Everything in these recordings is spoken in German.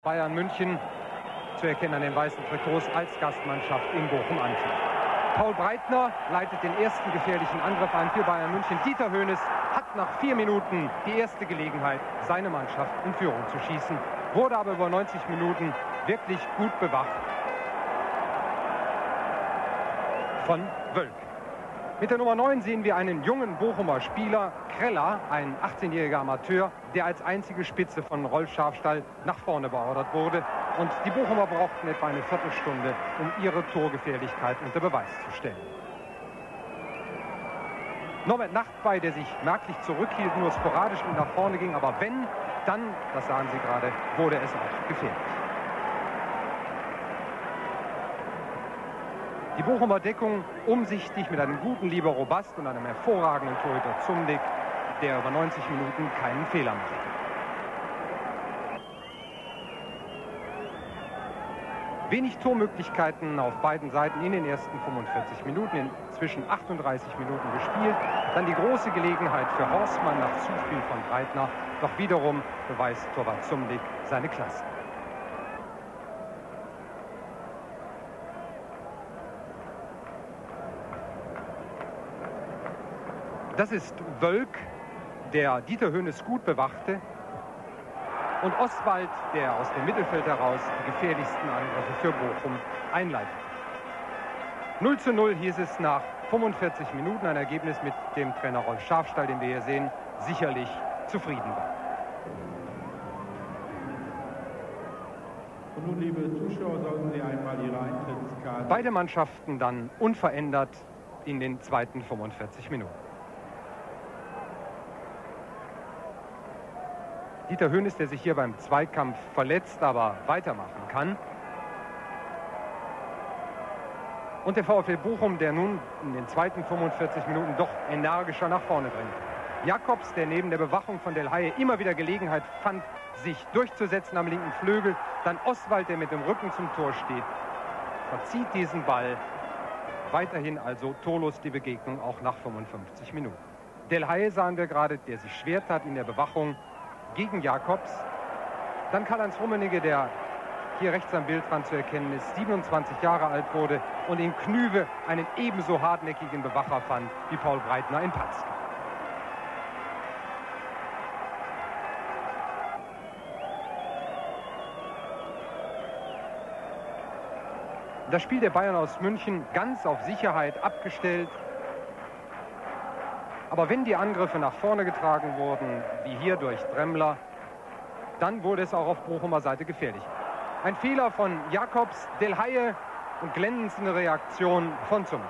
Bayern München, zu erkennen an den weißen Trikots, als Gastmannschaft in Bochum antritt. Paul Breitner leitet den ersten gefährlichen Angriff ein für Bayern München. Dieter Hoeneß hat nach 4 Minuten die erste Gelegenheit, seine Mannschaft in Führung zu schießen, wurde aber über 90 Minuten wirklich gut bewacht von Wölk. Mit der Nummer 9 sehen wir einen jungen Bochumer Spieler, Kreller, ein 18-jähriger Amateur, der als einzige Spitze von Rolf Schafstall nach vorne beordert wurde. Und die Bochumer brauchten etwa eine Viertelstunde, um ihre Torgefährlichkeit unter Beweis zu stellen. Norbert Nachtwey, der sich merklich zurückhielt, nur sporadisch nach vorne ging, aber wenn, dann, das sagen Sie gerade, wurde es auch gefährlich. Die Bochumer Deckung umsichtig mit einem guten Libero Bast und einem hervorragenden Torhüter Zumdick, der über 90 Minuten keinen Fehler machte. Wenig Tormöglichkeiten auf beiden Seiten in den ersten 45 Minuten, inzwischen 38 Minuten gespielt. Dann die große Gelegenheit für Horstmann nach Zuspiel von Breitner. Doch wiederum beweist Torwart Zumdick seine Klasse. Das ist Wölk, der Dieter Hoeneß gut bewachte. Und Oswald, der aus dem Mittelfeld heraus die gefährlichsten Angriffe für Bochum einleitet. 0:0 hieß es nach 45 Minuten, ein Ergebnis, mit dem Trainer Rolf Schafstall, den wir hier sehen, sicherlich zufrieden war. Und nun, liebe Zuschauer, sollten Sie einmal Ihre Eintrittskarte... Beide Mannschaften dann unverändert in den zweiten 45 Minuten. Dieter Hoeneß, der sich hier beim Zweikampf verletzt, aber weitermachen kann. Und der VfL Bochum, der nun in den zweiten 45 Minuten doch energischer nach vorne drängt. Jakobs, der neben der Bewachung von Del Haye immer wieder Gelegenheit fand, sich durchzusetzen am linken Flügel. Dann Oswald, der mit dem Rücken zum Tor steht, verzieht diesen Ball. Weiterhin also torlos die Begegnung auch nach 55 Minuten. Del Haye sahen wir gerade, der sich schwer tat in der Bewachung gegen Jakobs. Dann Karl-Heinz Rummenigge, der hier rechts am Bildrand zu erkennen ist, 27 Jahre alt wurde und in Knüve einen ebenso hartnäckigen Bewacher fand wie Paul Breitner in Patzke. Das Spiel der Bayern aus München ganz auf Sicherheit abgestellt. Aber wenn die Angriffe nach vorne getragen wurden, wie hier durch Dremmler, dann wurde es auch auf Bochumer Seite gefährlich. Ein Fehler von Jakobs, Del Haye und glänzende Reaktion von Zumdick.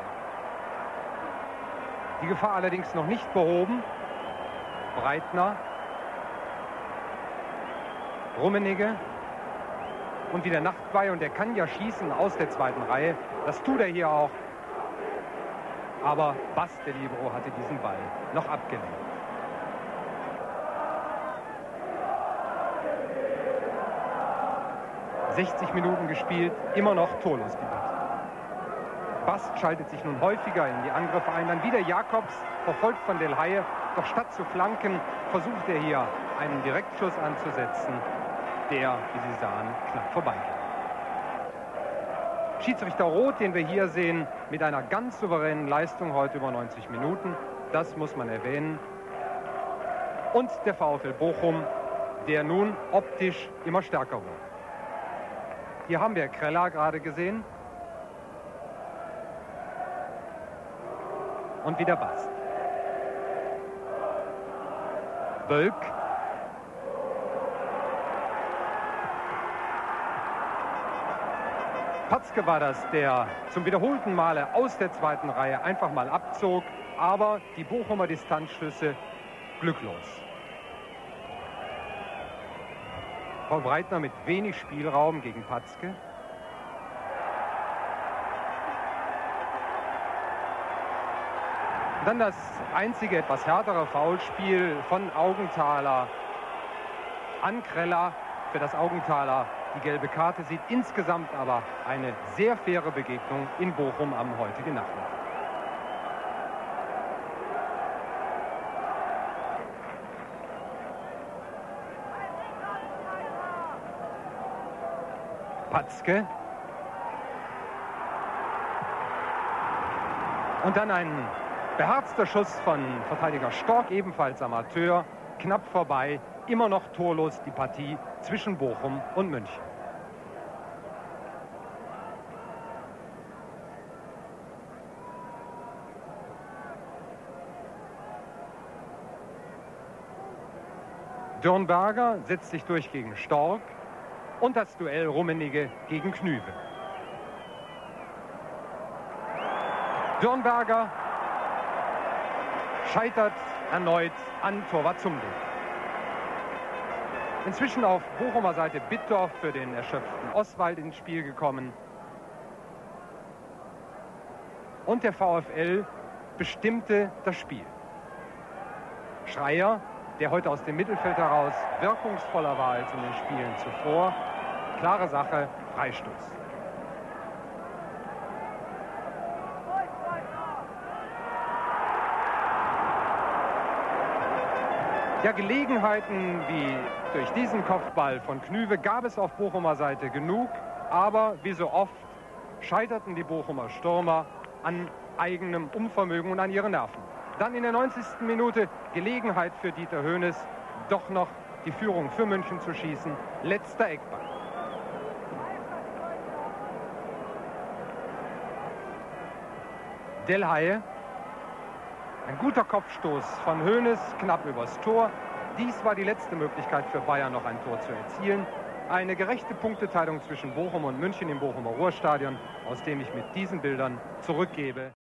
Die Gefahr allerdings noch nicht behoben. Breitner, Rummenigge und wieder Nachtwey, und er kann ja schießen aus der zweiten Reihe. Das tut er hier auch. Aber Bast, der Libero, hatte diesen Ball noch abgelenkt. ...60 Minuten gespielt, immer noch torlos die Partie. Bast schaltet sich nun häufiger in die Angriffe ein. Dann wieder Jakobs, verfolgt von Del Haye. Doch statt zu flanken, versucht er hier einen Direktschuss anzusetzen, der, wie Sie sahen, knapp vorbeigeht. Schiedsrichter Roth, den wir hier sehen, mit einer ganz souveränen Leistung heute über 90 Minuten. Das muss man erwähnen. Und der VfL Bochum, der nun optisch immer stärker wird. Hier haben wir Kreller gerade gesehen. Und wieder Bast. Wölk. Patzke war das, der zum wiederholten Male aus der zweiten Reihe einfach mal abzog, aber die Bochumer Distanzschüsse glücklos. Paul Breitner mit wenig Spielraum gegen Patzke. Dann das einzige etwas härtere Foulspiel von Augenthaler an Kreller, für das Augenthaler die gelbe Karte sieht. Insgesamt aber eine sehr faire Begegnung in Bochum am heutigen Nachmittag. Patzke. Und dann ein beherzter Schuss von Verteidiger Stork, ebenfalls Amateur. Knapp vorbei, immer noch torlos die Partie zwischen Bochum und München. Dürnberger setzt sich durch gegen Stork und das Duell Rummenigge gegen Knüve. Dürnberger scheitert erneut an Torwart Zumlicht. Inzwischen auf Bochumer Seite Bittorf für den erschöpften Oswald ins Spiel gekommen. Und der VfL bestimmte das Spiel. Schreier, der heute aus dem Mittelfeld heraus wirkungsvoller war als in den Spielen zuvor. Klare Sache, Freistoß. Ja, Gelegenheiten wie durch diesen Kopfball von Knüve gab es auf Bochumer Seite genug, aber wie so oft scheiterten die Bochumer Stürmer an eigenem Unvermögen und an ihren Nerven. Dann in der 90. Minute Gelegenheit für Dieter Hoeneß, doch noch die Führung für München zu schießen. Letzter Eckball. Delhaye. Ein guter Kopfstoß von Hoeneß, knapp übers Tor. Dies war die letzte Möglichkeit für Bayern, noch ein Tor zu erzielen. Eine gerechte Punkteteilung zwischen Bochum und München im Bochumer Ruhrstadion, aus dem ich mit diesen Bildern zurückgebe.